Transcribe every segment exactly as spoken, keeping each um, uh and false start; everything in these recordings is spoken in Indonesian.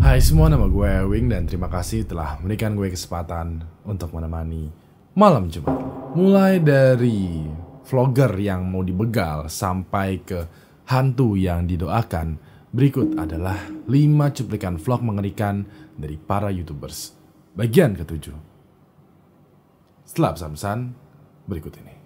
Hai semua, nama gue Ewing dan terima kasih telah memberikan gue kesempatan untuk menemani malam Jumat. Mulai dari vlogger yang mau dibegal sampai ke hantu yang didoakan, berikut adalah lima cuplikan vlog mengerikan dari para YouTubers. Bagian ketujuh. Setelah pesan-pesan berikut ini.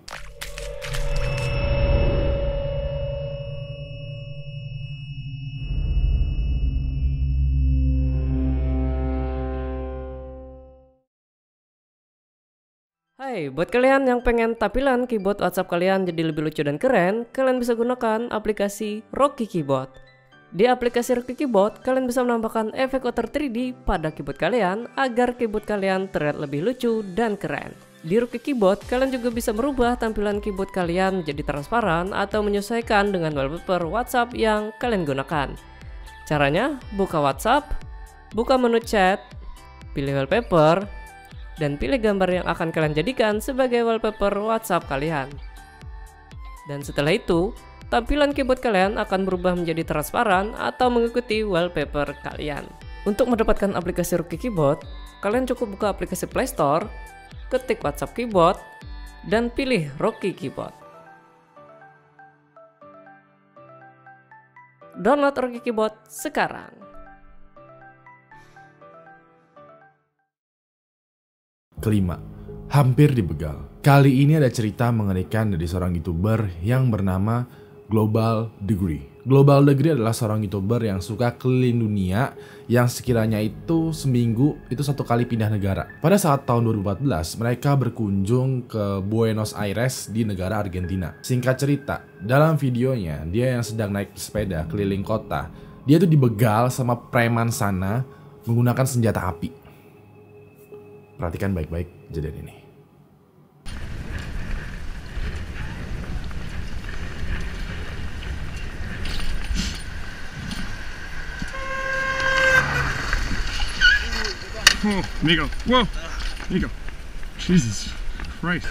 Hai, buat kalian yang pengen tampilan keyboard WhatsApp kalian jadi lebih lucu dan keren, kalian bisa gunakan aplikasi Rocky Keyboard. Di aplikasi Rocky Keyboard, kalian bisa menambahkan efek outer tiga D pada keyboard kalian agar keyboard kalian terlihat lebih lucu dan keren. Di Rocky Keyboard, kalian juga bisa merubah tampilan keyboard kalian jadi transparan atau menyesuaikan dengan wallpaper WhatsApp yang kalian gunakan. Caranya, buka WhatsApp, buka menu chat, pilih wallpaper, dan pilih gambar yang akan kalian jadikan sebagai wallpaper WhatsApp kalian. Dan setelah itu, tampilan keyboard kalian akan berubah menjadi transparan atau mengikuti wallpaper kalian. Untuk mendapatkan aplikasi Rocky Keyboard, kalian cukup buka aplikasi Play Store, ketik WhatsApp Keyboard, dan pilih Rocky Keyboard. Download Rocky Keyboard sekarang. Kelima, hampir dibegal. Kali ini ada cerita mengerikan dari seorang YouTuber yang bernama Global Degree. Global Degree adalah seorang YouTuber yang suka keliling dunia, yang sekiranya itu seminggu itu satu kali pindah negara. Pada saat tahun dua ribu empat belas, mereka berkunjung ke Buenos Aires di negara Argentina. Singkat cerita, dalam videonya, dia yang sedang naik sepeda keliling kota, dia tuh dibegal sama preman sana menggunakan senjata api. Perhatikan baik-baik kejadian ini. Oh, Migo. Whoa. Migo. Jesus Christ.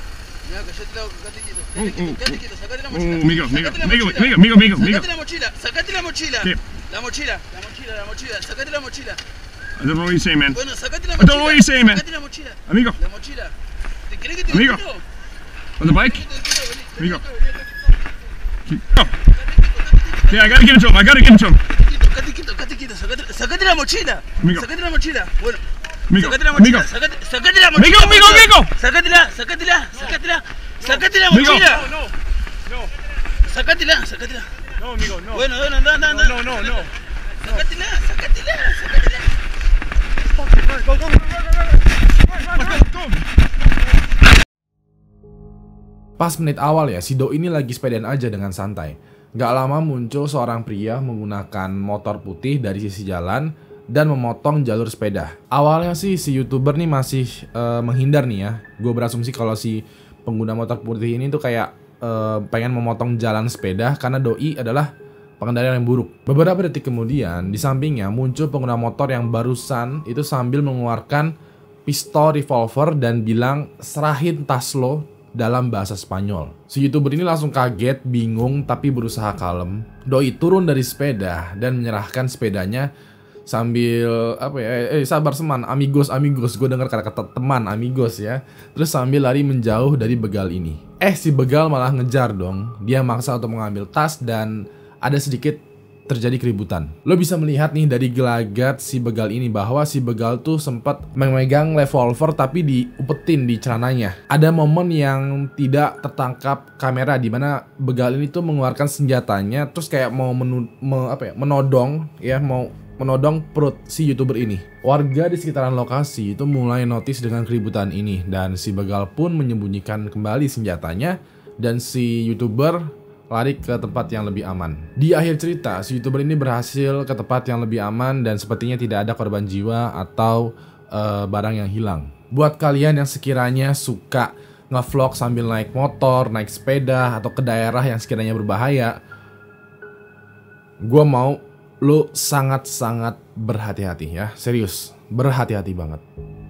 Oh, oh, oh. Oh, Migo, Migo, Migo, Migo, Migo, Migo, Migo. Sacate la mochila, sacate la mochila. ¿Qué? La mochila, la mochila, la mochila, sacate la mochila. I don't know what you're saying, man. Bueno, sacate la I mochila. don't know what you're saying, man. Sacate la mochila. Amigo, La mochila. ¿Te crees que te Amigo. tiro? on the bike? Te tiro, vení, vení, Amigo. vení, Oh. Yeah, I gotta give it to him. I gotta give it to him. Quédate quieto, quédate quieto, sacate, sacate la mochila. Amigo. Sacate la mochila. Bueno. Amigo, Sacate la amigo. mochila, sacate, sacate la Amigo, mochila. amigo, amigo. Sacatela, sacatela, sacatela. Sacate la Amigo. mochila. No, no. Sacatela, sacatela. No, amigo, no. Bueno, bueno, anda, anda, anda. No, no, no. Sacatela, sacatela, sacatela. Go, go, go, go, go, go, go. Pas menit awal ya, si Do ini lagi sepedaan aja dengan santai. Gak lama muncul seorang pria menggunakan motor putih dari sisi jalan dan memotong jalur sepeda. Awalnya sih si YouTuber nih masih uh, menghindar nih ya. Gue berasumsi kalau si pengguna motor putih ini tuh kayak uh, pengen memotong jalan sepeda karena Doi adalah pengendara yang buruk. Beberapa detik kemudian, di sampingnya muncul pengguna motor yang barusan itu sambil mengeluarkan pistol revolver dan bilang, "Serahin tas lo," dalam bahasa Spanyol. Si YouTuber ini langsung kaget, bingung, tapi berusaha kalem. Doi turun dari sepeda dan menyerahkan sepedanya sambil apa ya? Eh sabar seman, amigos, amigos. Gue dengar kata-kata teman, amigos ya. Terus sambil lari menjauh dari begal ini. Eh si begal malah ngejar dong. Dia maksa untuk mengambil tas dan ada sedikit terjadi keributan. Lo bisa melihat nih dari gelagat si begal ini bahwa si begal tuh sempat memegang revolver tapi diumpetin di celananya. Ada momen yang tidak tertangkap kamera di mana begal ini tuh mengeluarkan senjatanya terus kayak mau menu, me, apa ya, menodong ya mau menodong perut si YouTuber ini. Warga di sekitaran lokasi itu mulai notice dengan keributan ini dan si begal pun menyembunyikan kembali senjatanya dan si YouTuber lari ke tempat yang lebih aman. Di akhir cerita, si YouTuber ini berhasil ke tempat yang lebih aman dan sepertinya tidak ada korban jiwa atau uh, barang yang hilang. Buat kalian yang sekiranya suka ngevlog sambil naik motor, naik sepeda, atau ke daerah yang sekiranya berbahaya, gue mau lo sangat-sangat berhati-hati ya. Serius, berhati-hati banget.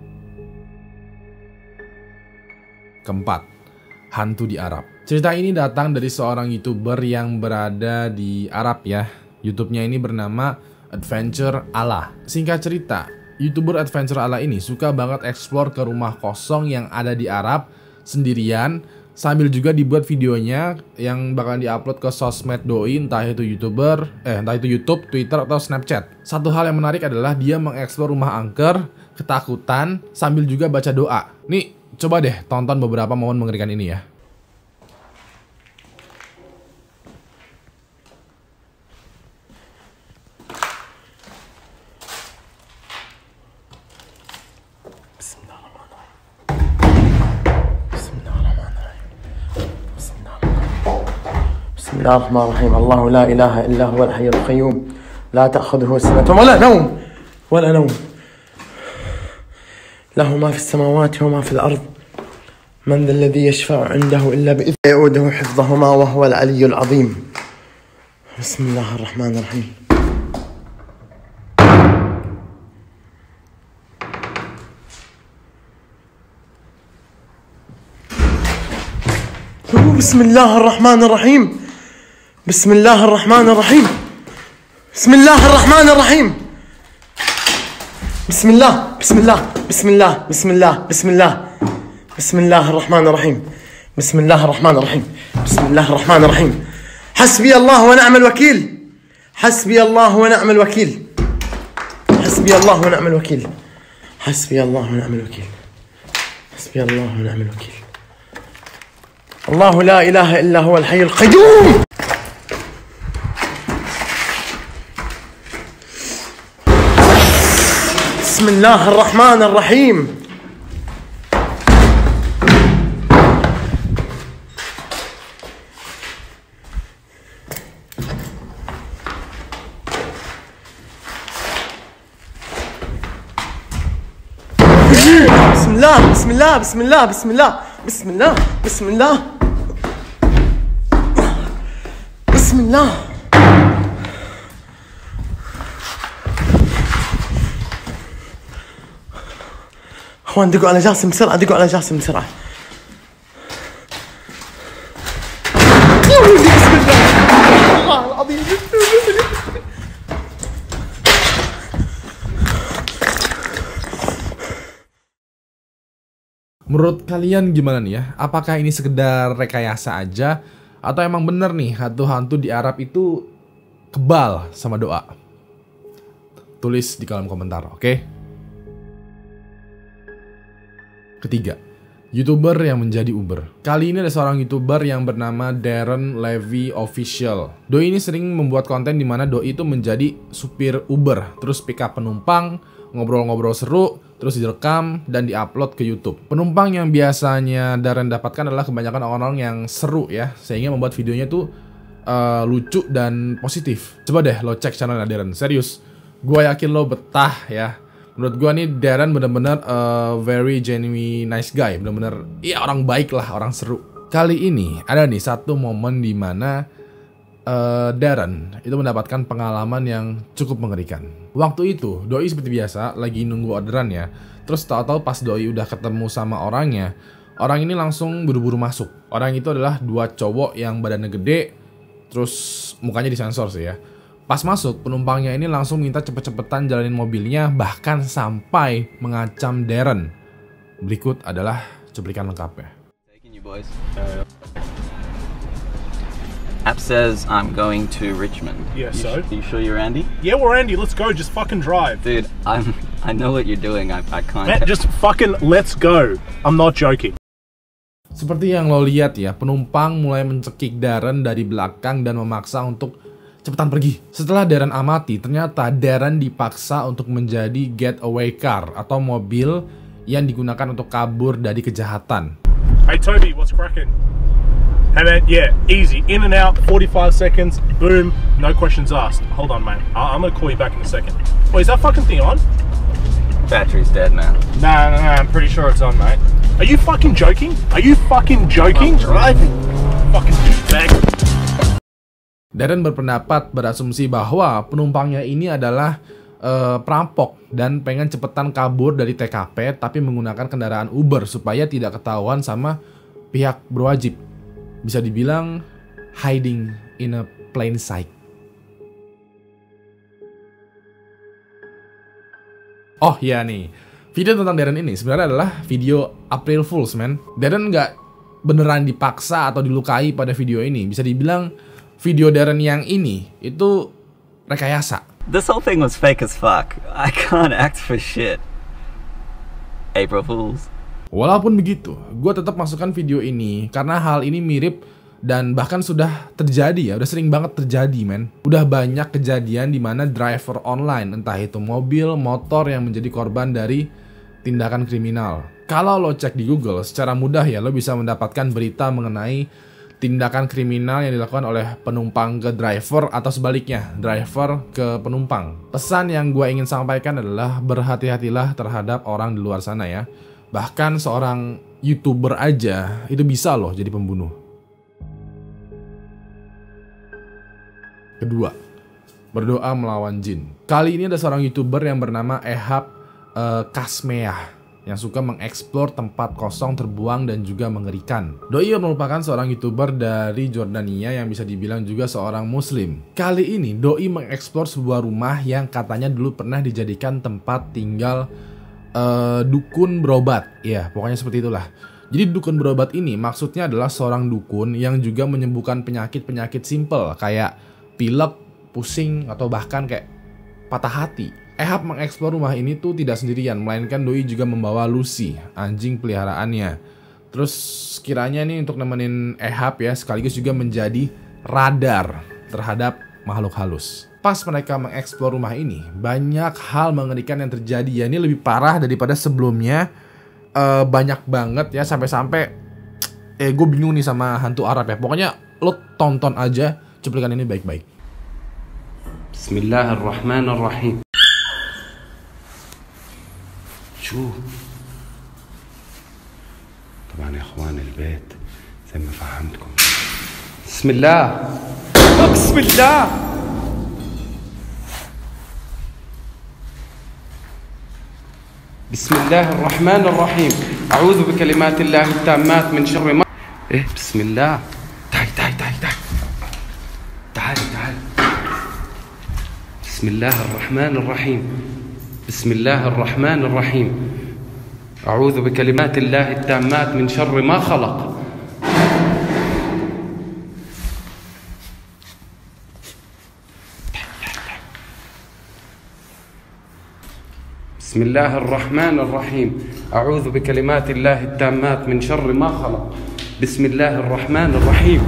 Keempat, hantu di Arab. Cerita ini datang dari seorang YouTuber yang berada di Arab ya. YouTube-nya ini bernama Adventure Ala. Singkat cerita, YouTuber Adventure Ala ini suka banget explore ke rumah kosong yang ada di Arab sendirian, sambil juga dibuat videonya yang bakalan diupload ke sosmed doi, entah itu YouTuber, eh entah itu YouTube, Twitter, atau Snapchat. Satu hal yang menarik adalah dia mengeksplor rumah angker, ketakutan, sambil juga baca doa. Nih, coba deh tonton beberapa momen mengerikan ini ya. بسم الله الرحمن الرحيم. الله لا إله إلا هو الحي القيوم لا تأخذه سنة ولا نوم ولا نوم له ما في السماوات وما في الأرض من ذا الذي يشفع عنده إلا بإذنه يؤوده حفظهما وهو العلي العظيم. بسم الله الرحمن الرحيم. بسم الله الرحمن الرحيم. بسم الله الرحمن الرحيم. بسم الله الرحمن الرحيم. بسم الله بسم الله بسم الله بسم الله بسم الله بسم الله الرحمن الرحيم. بسم الله الرحمن الرحيم. بسم الله الرحمن الرحيم. حسبي الله ونعم الوكيل. حسبي الله ونعم الوكيل. حسبي الله ونعم الوكيل. حسبي الله ونعم الوكيل. حسبي الله ونعم الوكيل. الله لا إله إلا هو الحي القيوم. بسم الله الرحمن الرحيم. بسم الله بسم الله بسم الله بسم الله بسم الله بسم الله بسم الله. اخوان دقوا على جاسم بسرعة، دقوا على جاسم بسرعة. بسم الله العظيم. Menurut kalian gimana nih ya? Apakah ini sekedar rekayasa aja? Atau emang bener nih hantu-hantu di Arab itu kebal sama doa? Tulis di kolom komentar, oke? Okay? Ketiga, YouTuber yang menjadi Uber. Kali ini ada seorang YouTuber yang bernama Darren Levy Official. Doi ini sering membuat konten di mana Doi itu menjadi supir Uber, terus pick up penumpang, ngobrol-ngobrol seru, terus direkam dan diupload ke YouTube. Penumpang yang biasanya Darren dapatkan adalah kebanyakan orang-orang yang seru ya, sehingga membuat videonya tuh uh, lucu dan positif. Coba deh lo cek channelnya Darren, serius. Gua yakin lo betah ya. Menurut gua nih Darren bener-bener uh, very genuine nice guy, bener-bener iya orang baik lah, orang seru. Kali ini ada nih satu momen di mana uh, Darren itu mendapatkan pengalaman yang cukup mengerikan. Waktu itu Doi seperti biasa lagi nunggu orderan ya. Terus tahu-tahu pas Doi udah ketemu sama orangnya, orang ini langsung buru-buru masuk. Orang itu adalah dua cowok yang badannya gede, terus mukanya disensor sih ya. Pas masuk, penumpangnya ini langsung minta cepet-cepetan jalanin mobilnya, bahkan sampai mengancam Darren. Berikut adalah cuplikan lengkapnya. App says I'm going to Richmond. Yeah, you so? Sh- you sure you're Andy? Yeah, we're Andy. Let's go. Just fucking drive. Dude, I'm. I know what you're doing. I, I can't. Man, just fucking let's go. I'm not joking. Seperti yang lo lihat ya, penumpang mulai mencekik Darren dari belakang dan memaksa untuk cepetan pergi. Setelah Darren amati, ternyata Darren dipaksa untuk menjadi getaway car atau mobil yang digunakan untuk kabur dari kejahatan. Hey Toby, what's cracking? Hey man, yeah, easy. In and out, forty-five seconds, boom, no questions asked. Hold on, mate. I- I'm gonna call you back in a second. Wait, is that fucking thing on? Battery's dead now. Nah, nah, nah, I'm pretty sure it's on, mate. Are you fucking joking? Are you fucking joking? I'm driving. Fucking bag. Darren berpendapat berasumsi bahwa penumpangnya ini adalah uh, perampok dan pengen cepetan kabur dari T K P tapi menggunakan kendaraan Uber supaya tidak ketahuan sama pihak berwajib. Bisa dibilang hiding in a plain sight. Oh iya nih, video tentang Darren ini sebenarnya adalah video April Fools, man. Darren nggak beneran dipaksa atau dilukai pada video ini. Bisa dibilang video Darren yang ini itu rekayasa. This whole thing was fake as fuck. I can't act for shit. April Fools. Walaupun begitu, gue tetap masukkan video ini karena hal ini mirip dan bahkan sudah terjadi ya, udah sering banget terjadi, men. Udah banyak kejadian di mana driver online, entah itu mobil, motor yang menjadi korban dari tindakan kriminal. Kalau lo cek di Google, secara mudah ya lo bisa mendapatkan berita mengenai tindakan kriminal yang dilakukan oleh penumpang ke driver atau sebaliknya, driver ke penumpang. Pesan yang gue ingin sampaikan adalah berhati-hatilah terhadap orang di luar sana ya. Bahkan seorang YouTuber aja itu bisa loh jadi pembunuh. Kedua, berdoa melawan jin. Kali ini ada seorang YouTuber yang bernama Ehab uh, Kasmeah yang suka mengeksplor tempat kosong terbuang dan juga mengerikan. Doi merupakan seorang YouTuber dari Jordania yang bisa dibilang juga seorang muslim. Kali ini Doi mengeksplor sebuah rumah yang katanya dulu pernah dijadikan tempat tinggal uh, dukun berobat. Ya, pokoknya seperti itulah. Jadi dukun berobat ini maksudnya adalah seorang dukun yang juga menyembuhkan penyakit-penyakit simple kayak pilek, pusing, atau bahkan kayak patah hati. Ehab mengeksplor rumah ini tuh tidak sendirian, melainkan Doi juga membawa Lucy, anjing peliharaannya. Terus kiranya nih untuk nemenin Ehab ya, sekaligus juga menjadi radar terhadap makhluk halus. Pas mereka mengeksplor rumah ini, banyak hal mengerikan yang terjadi ya. Ini lebih parah daripada sebelumnya. Uh, banyak banget ya, sampai-sampai eh gue bingung nih sama hantu Arab ya. Pokoknya lo tonton aja cuplikan ini baik-baik. Bismillahirrahmanirrahim. شوف طبعا يا اخوان البيت زي ما فهمتكم. بسم الله بسم الله بسم الله الرحمن الرحيم. أعوذ بكلمات الله التامات من شر ما إيه بسم الله. تعال تعال تعال تعال تعال تعال. بسم الله الرحمن الرحيم. بسم الله الرحمن الرحيم. أعوذ بكلمات الله التامات من شر ما خلق. بسم الله الرحمن الرحيم. أعوذ بكلمات الله التامات من شر ما خلق. بسم الله الرحمن الرحيم.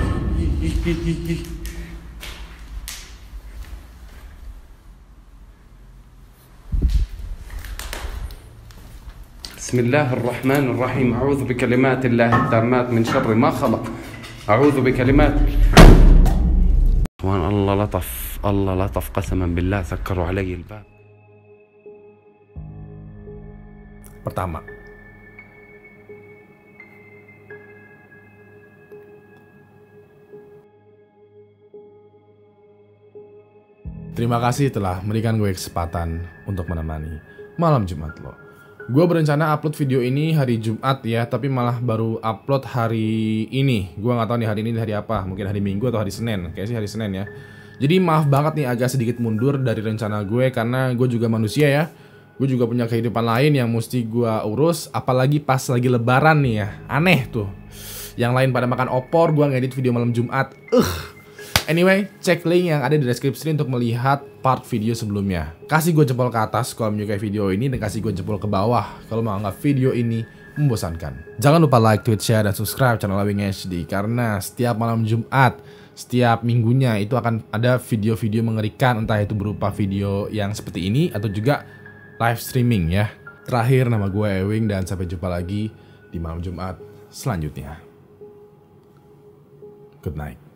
بسم الله الرحمن الرحيم. أعوذ بكلمات الله التامات من شر ما خلق. أعوذ بكلمات إخوان الله لطف الله لطف قسما بالله. سكروا علي الباب. Pertama, terima kasih telah memberikan gue kesempatan untuk menemani malam Jumat lo. Gue berencana upload video ini hari Jumat ya, tapi malah baru upload hari ini. Gue nggak tahu nih hari ini hari apa, mungkin hari Minggu atau hari Senin. Kayaknya sih hari Senin ya. Jadi maaf banget nih agak sedikit mundur dari rencana gue karena gue juga manusia ya. Gue juga punya kehidupan lain yang mesti gue urus, apalagi pas lagi lebaran nih ya. Aneh tuh. Yang lain pada makan opor, gue ngedit video malam Jumat. Uh. Anyway, cek link yang ada di deskripsi untuk melihat part video sebelumnya. Kasih gue jempol ke atas kalau menyukai video ini, dan kasih gue jempol ke bawah kalau menganggap video ini membosankan. Jangan lupa like, tweet, share, dan subscribe channel Lawing H D, karena setiap malam Jumat, setiap minggunya itu akan ada video-video mengerikan, entah itu berupa video yang seperti ini atau juga live streaming ya. Terakhir, nama gue Ewing dan sampai jumpa lagi di malam Jumat selanjutnya. Good night.